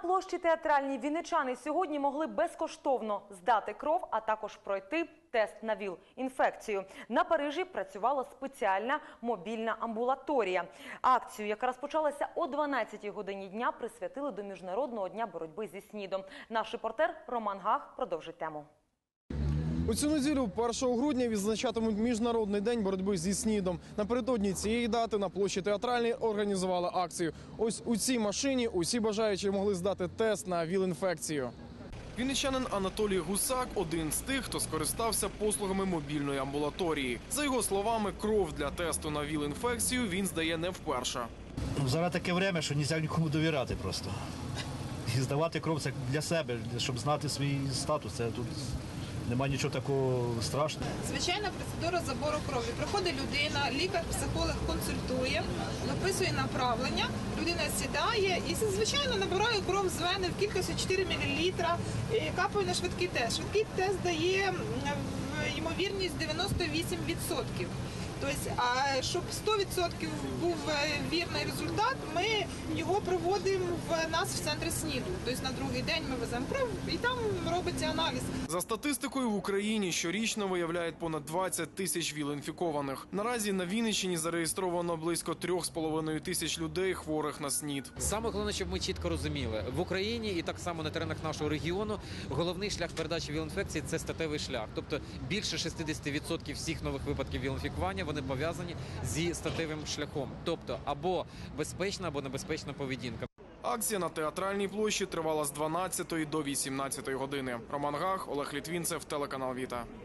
площі Театральній вінничани сьогодні могли безкоштовно здати кров, а також пройти тест на ВІЛ-інфекцію. На Парижі працювала спеціальна мобільна амбулаторія. Акцію, яка розпочалася о 12-й годині дня, присвятили до Міжнародного дня боротьби зі СНІДом. Наш репортер Роман Гах продовжить тему. У цю неділю, 1 грудня, відзначатимуть Міжнародний день боротьби зі СНІДом. Напередодні цієї дати на площі Театральній організували акцію. Ось у цій машині усі бажаючі могли здати тест на ВІЛ-інфекцію. Вінничанин Анатолій Гусак – один з тих, хто скористався послугами мобільної амбулаторії. За його словами, кров для тесту на ВІЛ-інфекцію він здає не вперше. Зараз таке час, що не можна нікому довіряти просто. І здавати кров – це для себе, щоб знати свій статус. Це тут немає нічого такого страшного. Звичайна процедура забору крові. Приходить людина, лікар-психолог консультує, виписує направлення, людина сідає і, звичайно, набирає кров з вени в кількості 4 мл і капає на швидкий тест. Швидкий тест дає ймовірність 98%. Тобто, а щоб 100% був вірний результат, ми його проводимо в нас в центрі СНІДу. Тобто на другий день ми веземо кров і там робиться аналіз. За статистикою, в Україні щорічно виявляють понад 20 тисяч ВІЛ-інфікованих. Наразі на Вінниччині зареєстровано близько 3,5 тисяч людей, хворих на СНІД. Саме головне, щоб ми чітко розуміли, в Україні і так само на теренах нашого регіону головний шлях передачі ВІЛ-інфекції – це статевий шлях. Тобто більше 60% всіх нових випадків ВІЛ-інфікування вони пов'язані зі статевим шляхом. Тобто або безпечна, або небезпечна поведінка. Акція на Театральній площі тривала з 12 до 18 години. Роман Гах, Олег Літвінцев, телеканал Віта.